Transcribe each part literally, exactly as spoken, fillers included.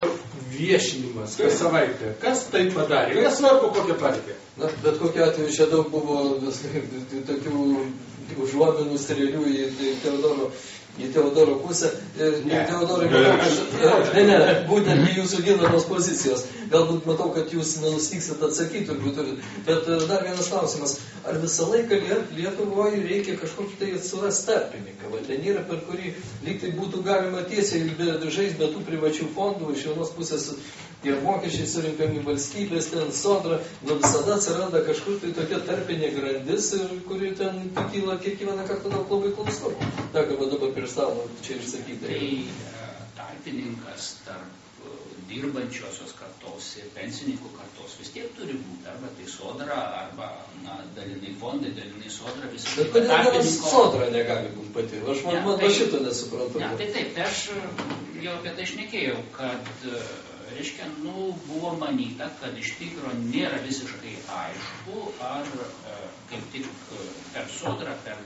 viešinimas kas savaitę. Kas tai padarė? Nesvarbu, kokią partiją. Na, bet kokiu atveju čia daug buvo tokių užuominų strėlių į Teodoro, į Teodoro pusę. Ne, Teodorai, manau, kad, ne, ne, būtent į jūsų ginamos pozicijos. Galbūt matau, kad jūs nenustiksit atsakyti, turbūt turit. Bet dar vienas klausimas. Ar visą laiką Lietuvoje reikia kažkokį tai surasti tarpininką? Va, ten yra, per kurį lyg tai būtų galima tiesiai žaisti be tų privačių fondų, iš vienos pusės ir mokesčiai surinkami valstybės, ten sodra, nu visada atsiranda kažkur tai tokia tarpinė grandis, ir kuri ten kyla kiekvieną kartą daug labai klausau. Ta, ką dabar prieš tavo čia išsakyti. Tai tarpininkas tarp dirbančiosios kartos ir pensininkų kartos vis tiek turi būti, arba tai sodra, arba na, dalinai fondai, dalinai sodra, visi. Bet kodėl tarpininko... sodra negali būti pati? Aš man, ja, man tai, šito nesuprantu. Ne, tai taip, tai aš jau apie tai šnekėjau, kad reiškia, nu, buvo manyta, kad iš tikro nėra visiškai aišku, ar kaip tik per sodrą, per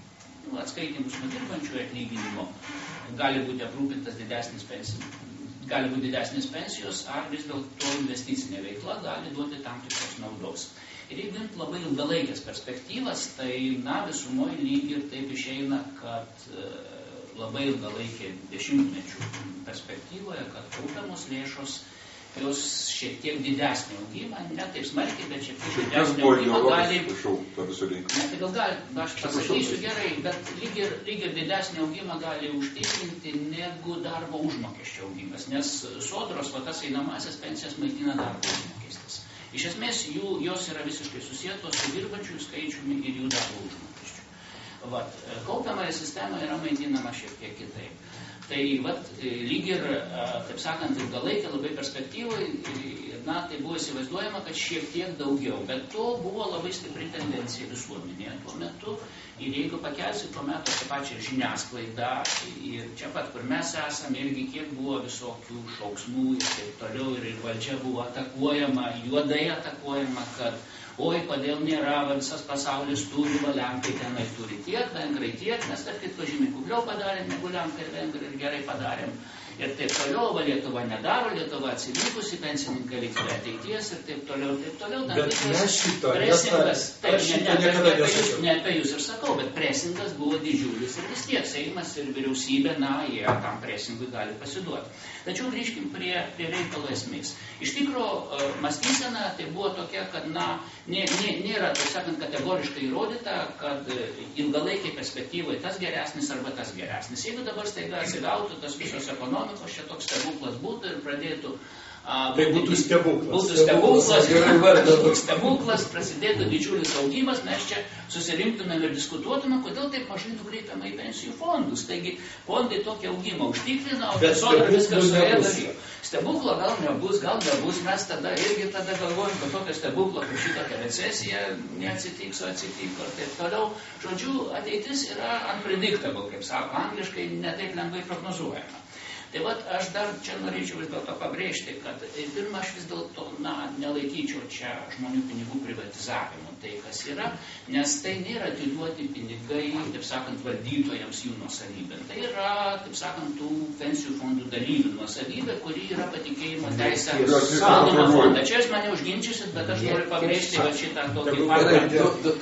nu, atskaitimus nuo dirbančių atlyginimo gali būti aprūpintas didesnis pensinis. Gali būti didesnės pensijos, ar vis dėlto investicinė veikla gali duoti tam tikros naudos. Ir jeigu imti labai ilgalaikės perspektyvas, tai na, visumoje lyg ir taip išeina, kad e, labai ilgalaikė dešimtmečių perspektyvoje, kad kaupiamos lėšos, jos šiek tiek didesnį augimą, ne taip smarkiai, bet šiek tiek didesnį augimą gali... Ne, tai gal gali, aš pasakysiu gerai, bet lyg ir, lyg ir didesnį augimą gali užtikrinti negu darbo užmokesčio augimas, nes sodros, va tas einamasias pensijas maitina darbo užmokestis. Iš esmės, jų, jos yra visiškai susietos su dirbančiųjų skaičiumi ir jų darbo užmokesčiu. Vat, kaupiamąją sistemą yra maitinama šiek tiek kitaip. Tai vat, lyg ir, taip sakant, ilgalaikė labai perspektyvai, na, tai buvo įsivaizduojama, kad šiek tiek daugiau, bet to buvo labai stipri tendencija visuomenėje tuo metu. Ir jeigu pakelsi tuo metu tą pačią žiniasklaidą, ir čia pat, kur mes esame, irgi kiek buvo visokių šauksmų ir taip toliau, ir valdžia buvo atakuojama, juodai atakuojama, kad oi, kodėl nėra, va, visas pasaulis turi, va, Lenkai tenai turi tiek, vengrai tiek, mes tarp kitko žymiai kubliau padarėm, negu Lenkai ir vengrai ir gerai padarėm. Ir taip toliau, va, Lietuva nedaro, Lietuva atsilikusi, pensininkai liks be ateities ir taip toliau, ir taip toliau. Bet mes šito, presingas, taip, aš šito ne, ne, niekada ne, nesakiau. Ne apie jūs ir sakau, bet presingas buvo didžiulis ir vis tiek Seimas ir vyriausybė, na, jie tam presingui gali pasiduoti. Tačiau grįžkim prie, prie reikalo esmės. Iš tikro, mąstysena tai buvo tokia, kad, na, nė, nė, nėra, taip sakant, kategoriškai įrodyta, kad ilgalaikiai perspektyvai tas geresnis arba tas geresnis. Jeigu dabar staiga atsigautų tas visos ekonomikos, čia toks stebuklas būtų ir pradėtų a, tai būtų stebuklas. Būtų stebuklas, stebuklas, stebuklas, prasidėtų didžiulis augimas, mes čia susirinktumėm ir diskutuotumėm, kodėl taip mažai nukreipiama į pensijų fondus. Taigi, fondai tokį augimą užtikrina, o sodra viskas suėda. Stebuklo gal nebus, gal nebus, mes tada irgi tada galvojam, kad tokio stebuklo, kaip šitokia recesija neatsitiks, o atsitiko ir taip toliau. Žodžiu, ateitis yra unpredictable, kaip sako angliškai, netaip lengvai prognozuojama. Tai vat aš dar čia norėčiau vis dėlto pabrėžti, kad pirmą aš vis dėlto, na, nelaikyčiau čia žmonių pinigų privatizavimu, tai kas yra, nes tai nėra atiduoti pinigai, taip sakant, valdytojams jų nuosavybė. Tai yra, taip sakant, tų pensijų fondų dalyvių nuosavybė, kuri yra patikėjimo teisė valdymo fondą. Čia jūs mane užginčysit, bet aš noriu pabrėžti, kad šitą tokį faktą.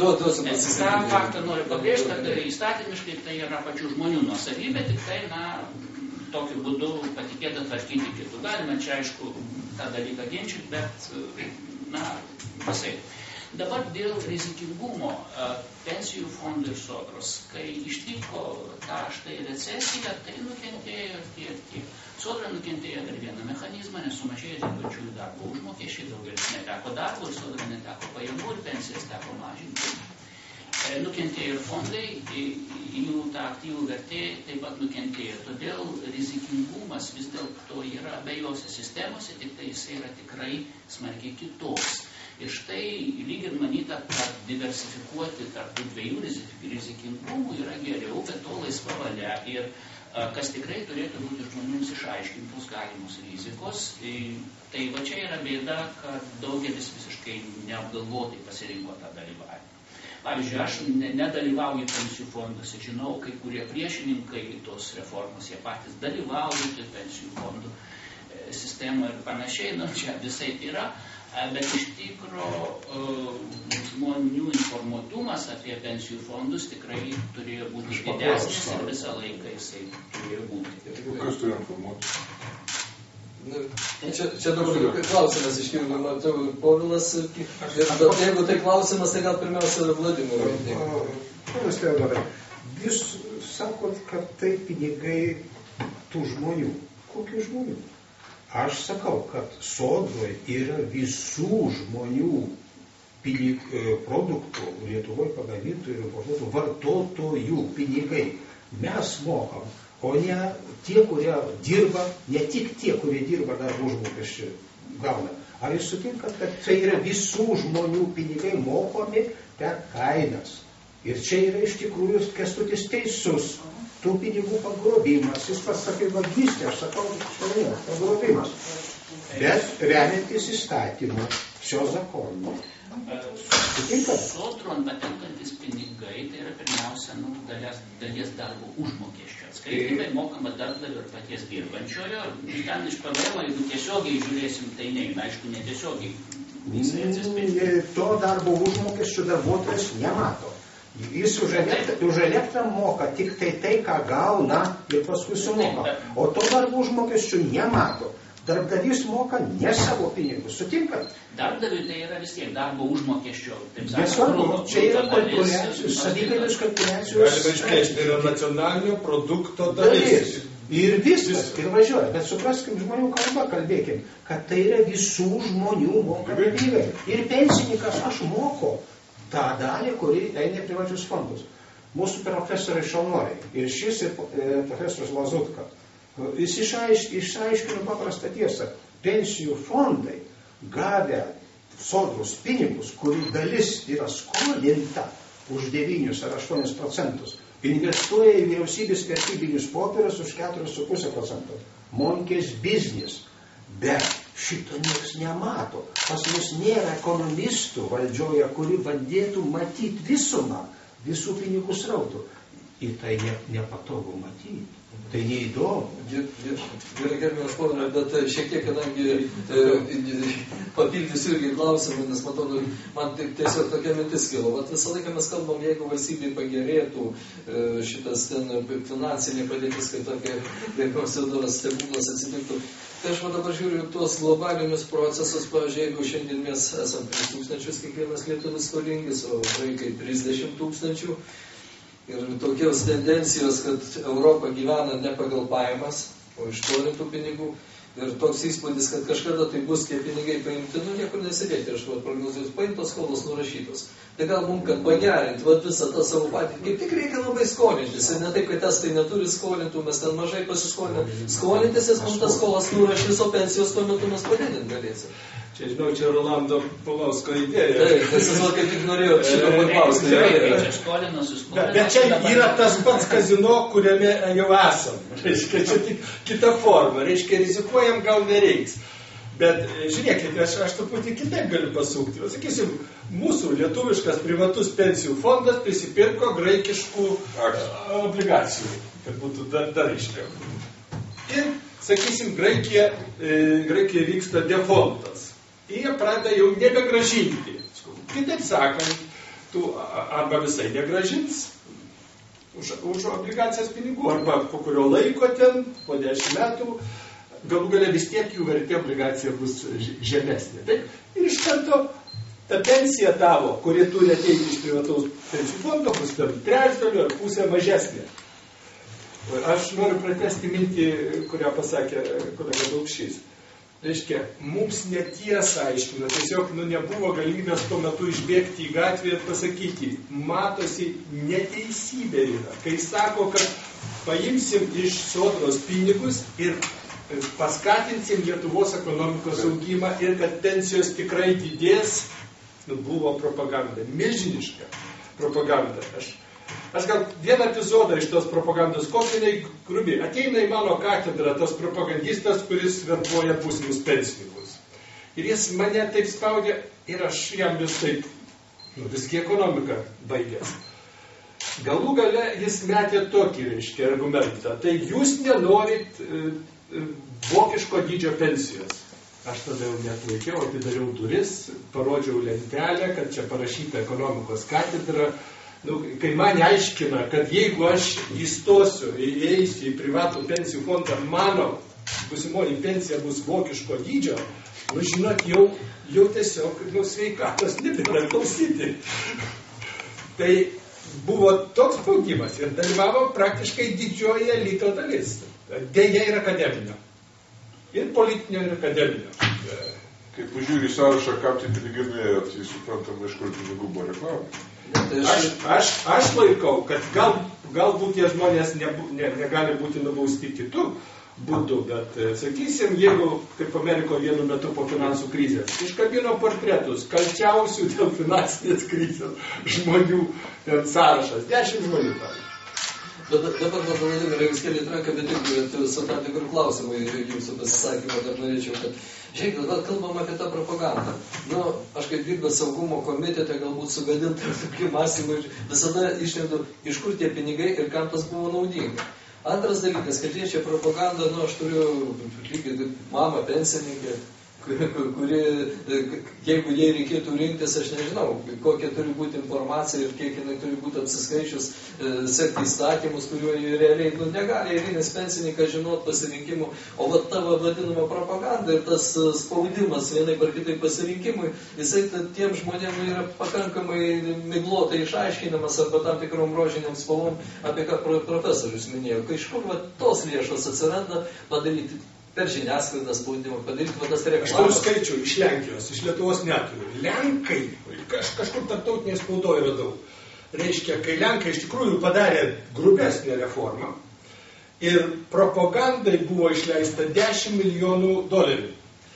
Tą faktą noriu pabrėžti, kad įstatymiškai tai yra pačių žmonių nuosavybė, tik tai, na, tokiu būdu patikėta tvarkyti kitų. Galime čia, aišku, tą dalyką ginčyti, bet, na, visai. Dabar dėl rizikingumo pensijų fondų ir sodros, kai ištiko tą štai recesiją, tai nukentėjo tiek, tiek. Sodra nukentėjo dar vieną mechanizmą, nes sumažėjo dirbančiųjų darbo užmokesčiai, daugelis neteko darbo, ir sodra neteko pajamų, ir pensijas teko mažinti. Nukentėjo ir fondai, jų ta aktyvų vertė taip pat nukentėjo. Todėl rizikingumas vis dėlto yra abiejose sistemose, tik tai jis yra tikrai smarkiai kitoks. Ir štai lyg ir manyta, kad diversifikuoti tarp tų dviejų rizikingumų yra geriau, bet to laisva valia. Ir kas tikrai turėtų būti žmonėms išaiškintos galimos rizikos. Tai va čia yra bėda, kad daugelis visiškai neapgalvotai pasirinko tą dalyvavimą. Pavyzdžiui, aš nedalyvauju pensijų fonduose, žinau, kai kurie priešininkai tos reformos, jie patys dalyvauja pensijų fondų sistemų ir panašiai, nu, čia visai yra, bet iš tikro žmonių informuotumas apie pensijų fondus tikrai turėjo būti didesnis ir visą laiką jisai turėjo būti. Kas turi informuoti? Čia, čia dabar klausimas iškiltų, matau, Povilas, bet jeigu tai klausimas, tai gal pirmiausia Vladimirui. Ponas Teodorai, jūs sakot, kad tai pinigai tų žmonių. Kokių žmonių? Aš sakau, kad sodroje yra visų žmonių pinig, produktų, Lietuvoje pagamintų ir importuotų vartotojų pinigai. Mes mokam, o ne tie, kurie dirba, ne tik tie, kurie dirba darbo užmokesčių gauna. Ar jūs sutinkat, kad tai yra visų žmonių pinigai mokami per kainas? Ir čia yra iš tikrųjų Kęstutis teisus. Tų pinigų pagrobimas, jis pasakė vagystė, aš sakau, čia pagrobimas. Bet remiantis įstatymą, šio zakono. Sodron patenkantis pinigai, tai yra pirmiausia, nu, dalies, dalies darbo užmokesčio atskaitimai, mokama darbdavio ir paties dirbančiojo. Ten iš P V M, jeigu tiesiogiai žiūrėsim, tai ne, aišku, netiesiogiai visai atsispindi. To darbo užmokesčio darbuotojas nemato. Jis už elektrą, už elektrą moka tik tai tai, ką gauna ir paskui sumoka. O to darbo užmokesčių nemato. Darbdavys moka ne savo pinigus. Sutinkat? Darbdaviui tai yra vis tiek darbo užmokesčio. Nesvarbu, čia yra kalkuliacijos, savikainos kalkuliacijos. Galima išplėsti, tai yra nacionalinio produkto dalis. Ir viskas, ir važiuoja. Bet supraskim, žmonių kalba kalbėkim, kad tai yra visų žmonių mokami pinigai. Ir pensininkas aš moku tą dalį, kuri eina į privačius fondus. Mūsų profesoriai šaunuoliai, ir šis ir e, profesorius Lazutka, jis išaišk, išaiškino paprastą tiesą. Pensijų fondai gavę sodros pinigus, kurių dalis yra skolinta už devynis ar aštuonis procentus, investuoja į vyriausybės vertybinius popierius už keturis su puse procento. Monkės biznis. Bet šito nieks nemato. Pas mus nėra ekonomistų valdžioje, kuri bandėtų matyti visumą visų pinigų srautų. Ir tai ne, nepatogu matyti. Tai neįdomu. Gerai, gerbiamas Povilai, bet šiek tiek, kadangi e, papildysiu irgi klausimą, nes matau, man tiesiog tokia mintis kilo. Vat visą laiką mes kalbam, jeigu valstybei pagerėtų e, šitas ten finansinė padėtis, kai tokia, gerbiamas Teodoras, stebuklas atsitiktų. Tai aš va dabar žiūriu tuos globalinius procesus, pavyzdžiui, jeigu šiandien mes esam tris tūkstančius kiekvienas lietuvis skolingis, o vaikai trisdešimt tūkstančių. Ir tokios tendencijos, kad Europa gyvena ne pagal pajamas, o iš skolintų pinigų. Ir toks įspūdis, kad kažkada tai bus tie pinigai paimti, nu niekur nesidėti. Ir aš va prognozuoju, paimtos skolos nurašytos. Tai gal mums, kad pagerinti va, visą tą savo patį, kaip tik reikia labai skolintis. Ir ne taip, kad estai neturi skolintų, mes ten mažai pasiskolinam. Skolintis, nes mums tas skolas nurašys, o pensijos tuo metu mes padidinti galėsim. Čia, žinau, čia Rolando Paulausko idėja. Taip, tai aš kaip tik norėjau šitą paklausti. Bet, bet čia yra tas pats kazino, kuriame jau esam. Reiškia, čia tik kita forma. Reiškia, rizikuojam gal nereiks. Bet žiūrėkite, aš, aš truputį kitaip galiu pasukti. Sakysim, mūsų lietuviškas privatus pensijų fondas prisipirko graikiškų obligacijų, kad būtų dar, dar aiškiau. Ir, sakysim, Graikija, e, Graikija vyksta defaultas. Ir jie pradeda jau nebegražinti. Kitaip sakant, tu arba visai negražins už, už obligacijas pinigų, arba po kurio laiko ten, po dešimt metų, galų galia vis tiek jų vertė obligacija bus žemesnė. Taip? Ir iš karto ta pensija tavo, kuri turi ateiti iš privataus pensijų fondo, bus per trečdalių ar pusę mažesnė. Aš noriu pratesti mintį, kurią pasakė kolega Daukšys. Reiškia, mums netiesą aiškino, tiesiog nu, nebuvo galimybės tuo metu išbėgti į gatvę ir pasakyti, matosi neteisybė yra, kai sako, kad paimsim iš sodros pinigus ir paskatinsim Lietuvos ekonomikos augimą ir kad pensijos tikrai didės, nu, buvo propaganda, milžiniška propaganda. Aš Aš gal vieną epizodą iš tos propagandos, kokį jinai grubiai, ateina į mano katedrą tas propagandistas, kuris verbuoja būsimus pensininkus. Ir jis mane taip spaudė ir aš jam vis taip, nu visgi ekonomika baigęs. Galų gale jis metė tokį, reiškia, argumentą. Tai jūs nenorit vokiško dydžio pensijos. Aš tada jau net laikiau, atidariau duris, parodžiau lentelę, kad čia parašyta ekonomikos katedra. Nu, kai man aiškina, kad jeigu aš įstosiu, įeisiu į privatų pensijų fondą, mano būsimoji pensija bus vokiško dydžio, nu žinot, jau, jau tiesiog nu, sveikatos nebėra klausyti. Tai buvo toks spaudimas ir dalyvavo praktiškai didžioji elito dalis. Deja ir akademinio. Ir politinio, ir akademinio. Kai pažiūrį sąrašą, kam tai pinigai nuėjo, tai suprantama, iš kur pinigų buvo reklama. Aš, aš, aš laikau, kad gal, galbūt tie žmonės nebu, ne, negali būti nubausti kitų būdų, bet, sakysim, jeigu, kaip Amerikoje vienu metu po finansų krizės, iškabino portretus kalčiausių dėl finansinės krizės žmonių ten sąrašas, dešimt žmonių tam. Dabar, dabar Vladimirai, jūs keliat ranką, bet irgi su tam tikrų klausimų jūsų pasisakymą dar norėčiau, kad žiūrėkit, dabar kalbam apie tą propagandą. Nu, aš kaip dirbęs saugumo komitete, galbūt sugadinta tokių mąstymų, visada išlendu, iš kur tie pinigai ir kam tas buvo naudinga. Antras dalykas, kad liečia propagandą, nu, aš turiu lygiai mamą pensininkę, kuri, jeigu jai reikėtų rinktis, aš nežinau, kokia turi būti informacija ir kiek jinai turi būti apsiskaičius, sekti įstatymus, kuriuo jie realiai nu, negali eilinis pensininkas žinot pasirinkimų, o va tavo vadinama propaganda ir tas spaudimas vienai par kitai pasirinkimui, jisai tiem žmonėm yra pakankamai miglotai išaiškinamas arba tam tikrom rožiniam spalvom, apie ką profesorius minėjo. Kai iš kur va tos lėšos atsiranda padaryti per žiniasklaidą spaudimą, padaryti va tas reklamas. Aš turiu skaičių iš Lenkijos, iš Lietuvos neturiu. Lenkai, kaž, kažkur tarptautinėje spaudoje radau. Reiškia, kai Lenkai iš tikrųjų padarė grubesnę reformą ir propagandai buvo išleista dešimt milijonų dolerių.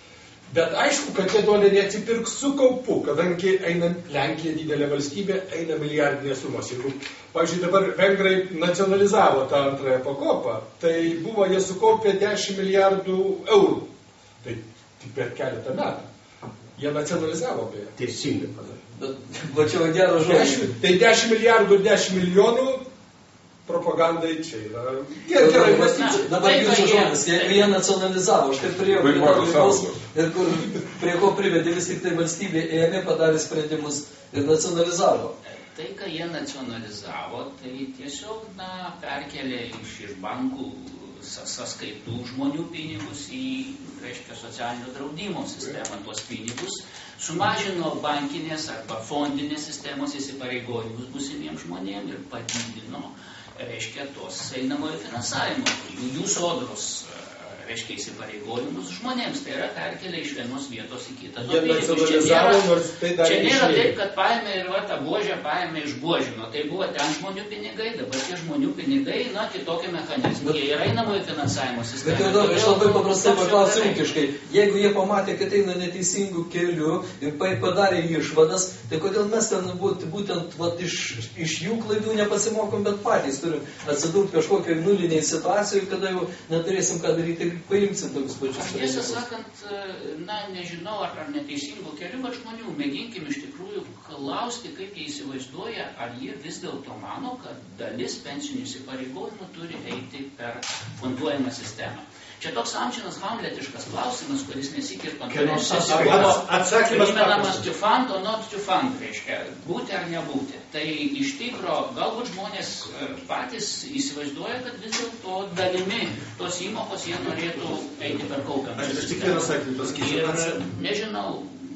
Bet aišku, kad tie doleriai atsipirks su kaupu, kadangi eina Lenkija didelė valstybė, eina milijardinės sumos. Jeigu, pavyzdžiui, dabar vengrai nacionalizavo tą antrąją pakopą, tai buvo jie sukaupę dešimt milijardų eurų. Tai tik per keletą metų. Jie nacionalizavo beje. Teisingai padarė. Bet plačiau gero žodžio. Tai dešimt milijardų ir dešimt milijonų propagandai čia yra. Gerai mąstyti. Dabar jūsų žodis, jeigu jie nacionalizavo, štai prie, prie, ir kur, prie ko privedė vis tik tai valstybė ėmė, padarė sprendimus ir nacionalizavo. Tai, ką jie nacionalizavo, tai tiesiog na, perkelė iš, iš bankų sąskaitų žmonių pinigus į, reiškia, socialinio draudimo sistemą, tuos pinigus, sumažino bankinės arba fondinės sistemos įsipareigojimus būsimiems žmonėms ir padidino, reiškia, tos einamojo finansavimo, jų, jų sodros, reiškia, įsipareigojimus žmonėms. Tai yra perkelia iš vienos vietos į kitą. Jie nacionalizavo, nors tai dar čia nėra taip, kad paėmė ir va, tą buožę paėmė iš buožino. Tai buvo ten žmonių pinigai, dabar tie žmonių pinigai, na, kitokie mechanizmai. Jie yra einamojo finansavimo sistema. Bet jau aš labai paprastai paklausiu ūkiškai. Jeigu jie pamatė, kad eina neteisingų kelių ir padarė išvadas, tai kodėl mes ten būt, būtent va, iš, iš jų klaidų nepasimokom, bet patys turim atsidurti kažkokiai nuliniai situacijai, kada jau neturėsim ką daryti ir paimsim tokius pačius. Aš tiesą sakant, na, nežinau, ar, ar neteisingų kelių, bet žmonių mėginkim iš tikrųjų klausti, kaip jie įsivaizduoja, ar jie vis dėlto mano, kad dalis pensinių įsipareigojimų turi eiti per fonduojamą sistemą. Čia toks amžinas hamletiškas klausimas, kuris nesikir konferencijose buvo primenamas to fund or not to fund, reiškia, būti ar nebūti. Tai iš tikro, galbūt žmonės patys įsivaizduoja, kad vis dėlto dalimi tos įmokos jie norėtų eiti per kaupiamą sistemą. Ir nežinau,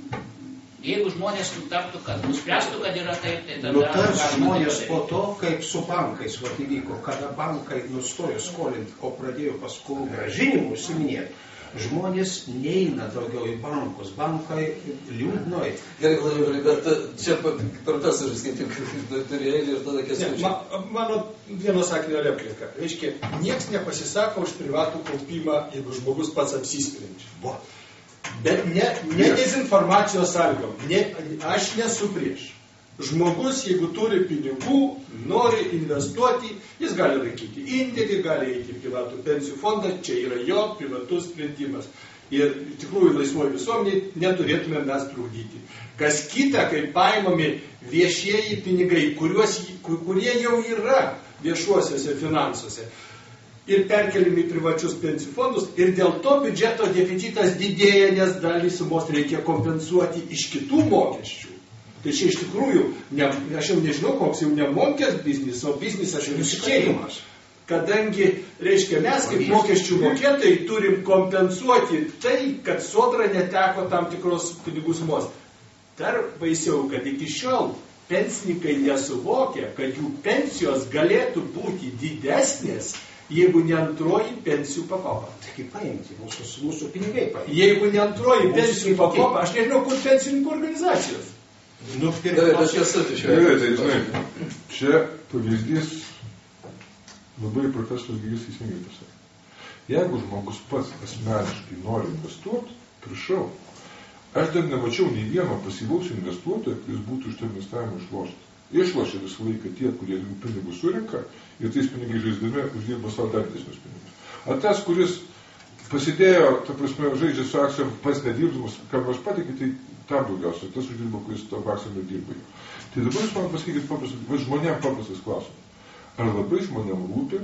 jeigu žmonės nutartų, kad nuspręstų, kad yra taip, tai tada... Nutars žmonės po to, kaip su bankais vat įvyko, kada bankai nustojo skolinti, o pradėjo paskolų grąžinimų užsiminėti, žmonės neina daugiau į bankus, bankai liūdnoj. Gerai, Vladimirai, bet čia profesorius, kaip tik turi eilį ir tada Kęstučiai. Ma, mano vieno sakinio replika. Reiškia, nieks nepasisako už privatų kaupimą, jeigu žmogus pats apsisprendžia. Bet ne, ne dezinformacijos sąlygom. Ne, aš nesu prieš. Žmogus, jeigu turi pinigų, nori investuoti, jis gali laikyti indėlį, gali eiti į privatų pensijų fondą, čia yra jo privatus sprendimas. Ir tikrųjų laisvoji visuomeniai neturėtume mes trukdyti. Kas kita, kai paimami viešieji pinigai, kuriuos, kurie jau yra viešuosiuose finansuose. ir perkeliami į privačius pensijų fondus ir dėl to biudžeto deficitas didėja, nes dalį sumos reikia kompensuoti iš kitų mokesčių. Tai čia iš tikrųjų, ne, aš jau nežinau, koks jau nemokės biznis, o biznis aš jau nusikėjimas. Kadangi, reiškia, mes kaip mokesčių mokėtojai turim kompensuoti tai, kad sodra neteko tam tikros pinigų sumos. Dar baisiau, kad iki šiol pensininkai nesuvokia, kad jų pensijos galėtų būti didesnės, jeigu ne antroji pensijų pakopa. Taigi paimti, mūsų, mūsų pinigai paimti. Jeigu ne antroji pensijų pakopa, aš nežinau, kur pensininkų organizacijos. Nu, Gerai, aš esu čia. Gerai, tai žinai, čia pavyzdys labai profesorius Gygis teisingai pasakė. Jeigu žmogus pats asmeniškai nori investuoti, prašau, aš dar nemačiau nei vieno pasyvaus investuotojo, kuris būtų iš to investavimo išloštas. Išlošia visą laiką tie, kurie pinigus surinka ir tais pinigai žaisdami uždirba savo dar didesnius pinigus. O tas, kuris pasidėjo, ta prasme, žaidžia su akcijom pats nedirbdamas, kam nors patikė, tai tam daugiausia, tas uždirba, kuris to akcijom nedirba. Tai dabar jūs man pasakykit paprastas, žmonėm paprastas klausimas. Ar labai žmonėm rūpi,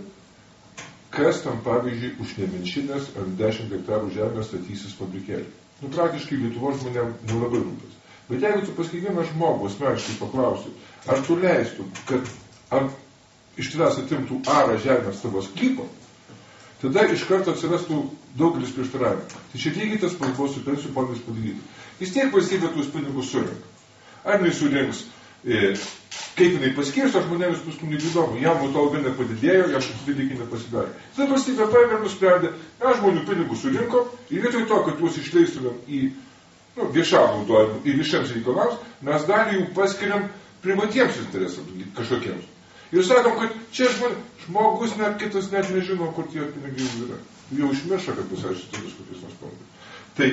kas tam pavyzdžiui už nemenšinės ar dešimt hektarų žemės statysis fabrikėlį? Nu, praktiškai Lietuvos žmonėm nelabai rūpės. Bet jeigu tu pas kiekvieną žmogų asmeniškai paklausi, ar tu leistum, kad ar iš tavęs atimtų arą žemės tavo sklypo, tada iš karto atsirastų daugelis prieštaravimų. Tai čia lygiai tas pats buvo su pensijų fondais padaryti. Vis tiek valstybė tuos pinigus surinka. Ar jinai surinks, e, kaip jinai paskirsto, žmonėmis paskui neįdomu, jam nuo to alga nepadidėjo, jam šitą dalykai nepasidarė. Tada valstybė paėmė ir nusprendė, na, žmonių pinigų surinko ir vietoj to, kad juos išleistumėm į nu, viešą naudojimą ir viešiems reikalams, mes dalį jų paskiriam privatiems interesams kažkokiems. Ir sakom, kad čia žmon, žmogus net kitas net nežino, kur tie pinigai yra. Jau užmiršo, kad bus aš šitą kažkokius nors panaudai. Tai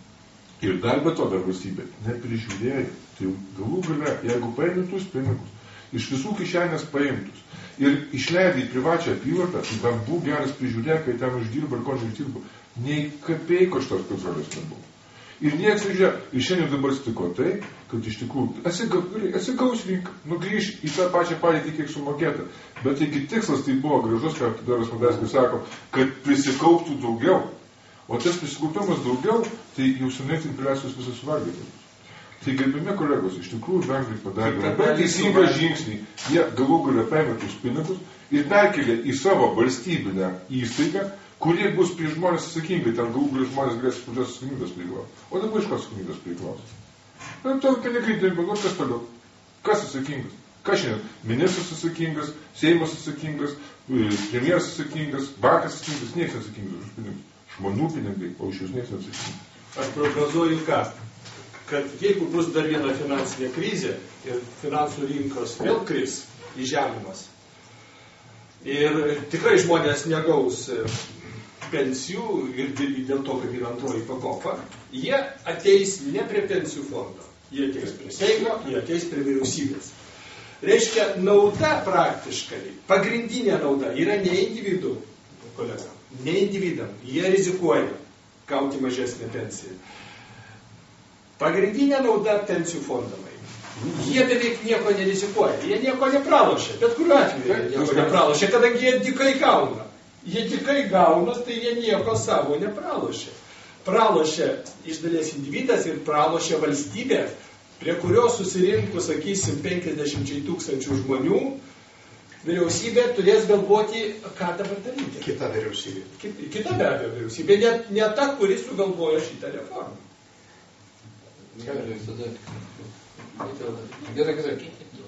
ir dar be to dar valstybė neprižiūrėjo. Tai galų gale, jeigu paimtus pinigus, iš visų kišenės paimtus ir išleidai į privačią apyvartą, tai bent būk geras prižiūrėk, kai ten uždirba ir ko neuždirba, nei kapeiko šitos kontrolės nebuvo. Ir nieks nežiūrėjo. Ir šiandien dabar stiko tai, kad iš tikrųjų atsigaus rinka, nugrįž į tą pačią padėtį, kiek sumokėta. Bet taigi tikslas tai buvo gražus, ką Doras Madaskas sako, kad prisikauptų daugiau. O tas prisikaupimas daugiau, tai jau senai infliacijos visas suvalgytas. Tai gerbimi kolegos, iš tikrųjų vengrai padarė labai teisingą žingsnį. Jie galų galę paėmė tuos pinigus ir perkelė į savo valstybinę įstaigą, kurie bus prie žmonės atsakingai, ten galų galę žmonės galės pačios atsakomybės reikalauti. O dabar iš ko atsakomybės reikalauti? Na, tavo pinigai dirba, o kas toliau? Kas atsakingas? Kas šiandien? Ministras atsakingas, Seimas atsakingas, premjeras atsakingas, bankas atsakingas, niekas atsakingas už pinigus. Žmonių pinigai, o iš jūs niekas atsakingas. Aš prognozuoju ką? Kad jeigu bus dar viena finansinė krizė ir finansų rinkos vėl kris į žemumas ir tikrai žmonės negaus pensijų ir dėl to, kad yra antroji pakopa, jie ateis ne prie pensijų fondo, jie ateis prie Seimo, jie ateis prie vyriausybės. Reiškia, nauda praktiškai, pagrindinė nauda yra ne individų, kolega, ne individam, jie rizikuoja gauti mažesnę pensiją. Pagrindinė nauda pensijų fondamai. Jie beveik nieko nerizikuoja, jie nieko nepralošia, bet kuriuo atveju jie nieko nepralošia, kadangi jie dikai gauna. Jie dikai gauna, tai jie nieko savo nepralošia. Pralošia iš dalies individas ir pralošia valstybė, prie kurios susirinktų, sakysim, penkiasdešimt tūkstančių žmonių, vyriausybė turės galvoti, ką dabar daryti. Kita vyriausybė. Kita be abejo vyriausybė, ne, ne ta, kuri sugalvojo šitą reformą. Gerai, tada. Gerai, gerai.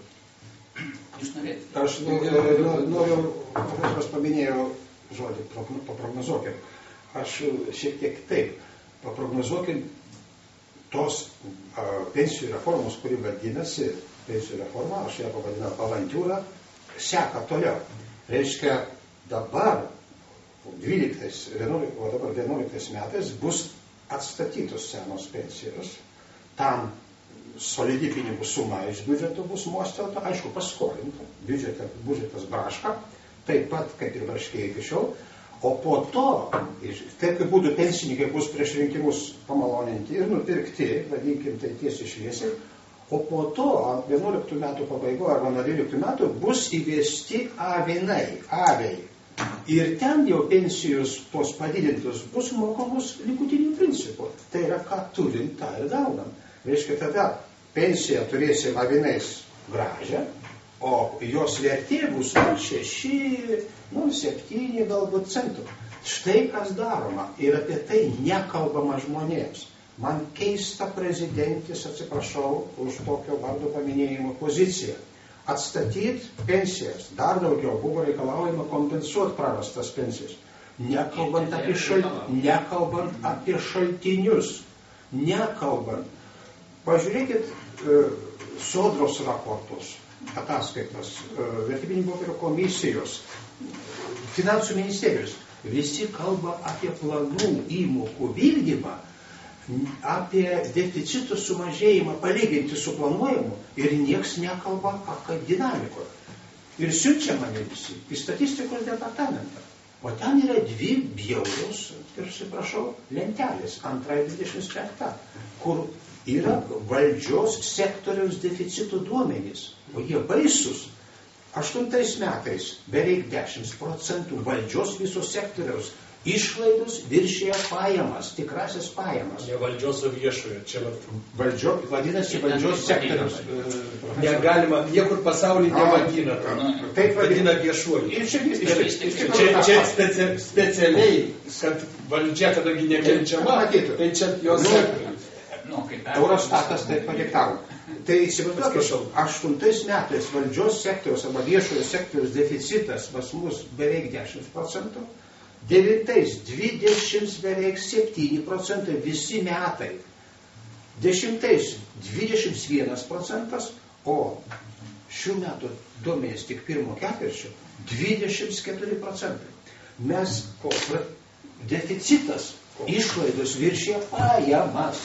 Jūs norėtumėte? Aš noriu, profesorius paminėjau žodį, paprognozuokim. Aš šiek tiek taip, paprognozuokim tos uh, pensijų reformos, kuri vadinasi pensijų reforma, aš ją pavadinau avantūrą, seka toliau. Reiškia, dabar dvyliktais, vienuoliktais, o dabar vienuoliktais metais bus atstatytos senos pensijos, tam solidi pinigų suma iš biudžeto bus mostelta, aišku, paskolinta, biudžetas, biudžetas braška, taip pat kaip ir braškė iki šiol, o po to, taip kaip būtų pensininkai bus prieš rinkimus pamaloninti ir nupirkti, vadinkim tai tiesiai šviesiai, o po to, vienuoliktų metų pabaigoje arba nuo dvyliktų metų bus įvesti avinai, aviai. Ir ten jau pensijos tos padidintos bus mokamos likutinių principų. Tai yra, ką turim, tą ir gaunam. Reiškia, tada pensiją turėsim avinais gražią, o jos vertė bus šeši, nu, septyni galbūt centų. Štai kas daroma ir apie tai nekalbama žmonėms. Man keista prezidentės, atsiprašau už tokio vardo paminėjimo poziciją. Atstatyti pensijas, dar daugiau buvo reikalaujama kompensuoti prarastas pensijas. Nekalbant apie, šal... Nekalbant apie šaltinius. Nekalbant. Pažiūrėkit e, sodros raportus, ataskaitas, e, vertybinių popierių komisijos, finansų ministerijos. Visi kalba apie planų įmokų vykdymą, apie deficito sumažėjimą palyginti su planuojamu ir nieks nekalba apie dinamiką. Ir siunčia mane visi į statistikos departamentą. O ten yra dvi bjaurios, ir atsiprašau, lentelės, antra ir dvidešimt penki, kur yra valdžios sektoriaus deficito duomenys. O jie baisus. Aštuntais metais beveik dešimt procentų valdžios viso sektoriaus išlaidos viršėja pajamas, tikrasis pajamas. Ne valdžios, o viešojo. Čia valdžio, vadinasi valdžios sektoriaus. Negalima, niekur pasaulyje nevadina. Taip vadina viešuoju. Ir čia, čia, čia specia, specialiai, kad valdžia, kadangi nekenčiama, tai čia jos sektorius. Eurostatas taip padiktavo. Tai įsivaizduokit, aštuntais metais valdžios sektoriaus arba viešojo sektoriaus deficitas pas mus beveik dešimt procentų. Devintais dvidešimt beveik septyni procentai visi metai. Dešimtais dvidešimt vienas procentas, o šių metų duomenys tik pirmo ketvirčio dvidešimt keturi procentai. Mes ko, deficitas, išlaidos viršė pajamas.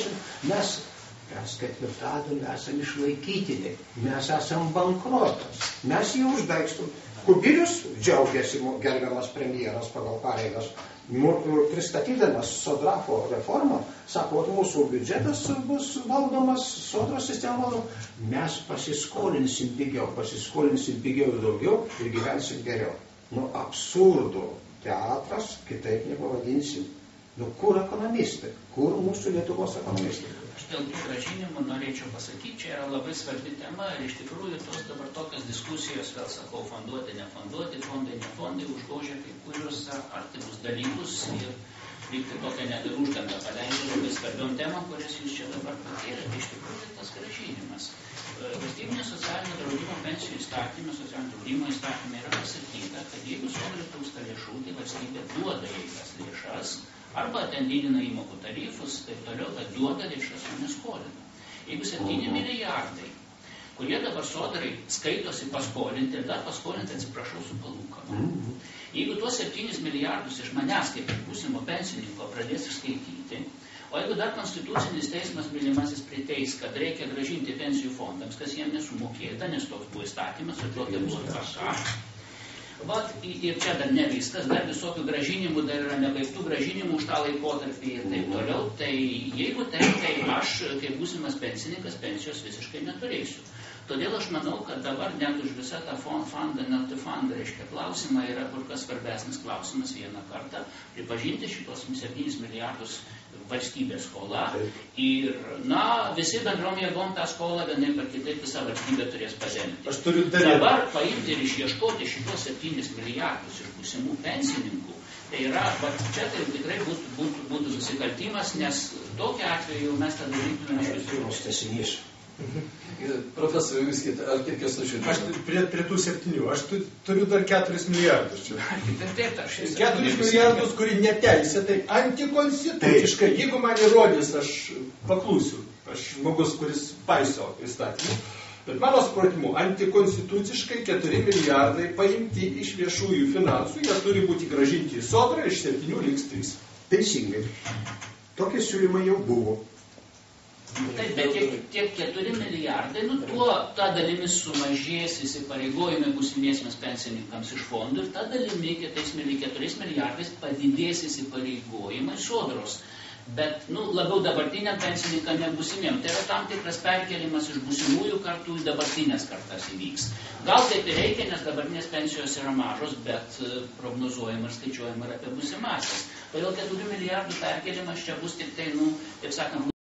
Mes, mes ketvirtadalį esame išlaikytiniai. Mes esame bankrotas. Mes jį uždaigstum. Kubilius džiaugiasi, gerbiamas premjeras pagal pareigas, pristatydamas Sodrafo reformą, sako, kad mūsų biudžetas bus valdomas, Sodros sistema valdoma, mes pasiskolinsim pigiau, pasiskolinsim pigiau ir daugiau ir gyvensim geriau. Nu, absurdo teatras, kitaip nepavadinsim. Nu, kur ekonomistai? Kur mūsų Lietuvos ekonomistai? Aš dėl tų grąžinimų norėčiau pasakyti, čia yra labai svarbi tema ir iš tikrųjų tos dabar tokios diskusijos, vėl sakau, fonduoti, nefonduoti, fondai, nefondai, užgožia kai kurios artimus dalykus ir lygtai tokią net ir uždangą paleidžia labai svarbiom temam, kurias jūs čia dabar patyrėte. Iš tikrųjų tas grąžinimas. Valstybinio socialinio draudimo pensijų įstatymė, socialinio draudimo įstatymė yra pasakyta, kad jeigu sodrai trūksta lėšų, tai valstybė duoda jai tas lėšas, arba ten didina įmokų tarifus, taip toliau, bet duoda lėšas, o neskolina. Jeigu septyni milijardai, kurie dabar sodrai skaitosi paskolinti ir dar paskolinti, atsiprašau, su palūkanom. Jeigu tuos septynis milijardus iš manęs, kaip būsimo pensininko, pradės išskaityti, o jeigu dar konstitucinis teismas mylimasis priteis, kad reikia grąžinti pensijų fondams, kas jiem nesumokėta, nes toks buvo įstatymas, ir tokia buvo tvarka. Vat, ir čia dar ne viskas, dar visokių gražinimų, dar yra nebaigtų gražinimų už tą laikotarpį ir taip toliau. Tai jeigu tai, tai aš, kaip būsimas pensininkas, pensijos visiškai neturėsiu. Todėl aš manau, kad dabar net už visą tą fondą, net tą fondą, reiškia, klausimą yra kur kas svarbesnis klausimas vieną kartą, pripažinti šitos septynis milijardus valstybės skola ir, na, visi bendrom jėgom tą skolą vienaip ar kitaip visą valstybę turės padengti. Dabar paimti ir išieškoti šitos septynis milijardus iš būsimų pensininkų, tai yra, va, čia tai tikrai būtų, būtų, būtų nusikaltimas, nes tokiu atveju mes tada rinktume iš visų. Profesoriui, jūs kitą, ar kiek jūs nužiūrėte? Aš prie, prie tų septynių, aš tu, turiu dar keturis milijardus čia. Keturis milijardus, kuri neteisėtai, antikonstituciškai, jeigu man įrodys, aš paklūsiu, aš žmogus, kuris paiso įstatymų, bet mano supratimu, antikonstituciškai keturi milijardai paimti iš viešųjų finansų, jie turi būti grąžinti į sodrą, iš septynių liks trys. Teisingai. Tokie siūlymai jau buvo. Taip, bet tiek, tiek keturi milijardai, nu tuo ta dalimis sumažės įsipareigojimai būsimiesiems pensininkams iš fondų ir ta dalimi keturiais milijardais padidės įsipareigojimai sodros bet nu, labiau dabartiniam pensininkam nebusimiem. Tai yra tam tikras perkelimas iš būsimųjų kartų į dabartinės kartas įvyks. Gal taip ir reikia, nes dabartinės pensijos yra mažos, bet prognozuojama ir skaičiuojama ir apie būsimasias. Todėl keturių milijardų perkelimas čia bus tik tai, nu, taip sakant,